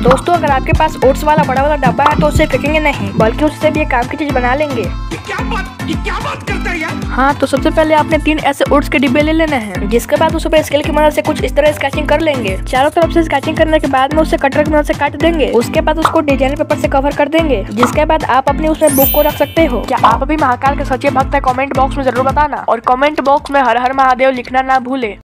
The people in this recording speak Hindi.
दोस्तों अगर आपके पास ओट्स वाला बड़ा वाला डब्बा है तो उसे फेंकेंगे नहीं, बल्कि उससे भी एक काम की चीज बना लेंगे। ये क्या बात करता है यार। हाँ, तो सबसे पहले आपने 3 ऐसे ओट्स के डिब्बे ले लेने हैं, जिसके बाद उस पर स्केल की मदद से कुछ इस तरह स्केचिंग कर लेंगे। चारों तरफ से स्केचिंग करने के बाद में उसे कटर की मदद से काट देंगे। उसके बाद उसको डिजाइन पेपर से कवर कर देंगे, जिसके बाद आप अपनी उसमें बुक को रख सकते हो। क्या आप अभी महाकाल के सच्चे भक्त है? कमेंट बॉक्स में जरूर बताना, और कमेंट बॉक्स में हर हर महादेव लिखना ना भूले।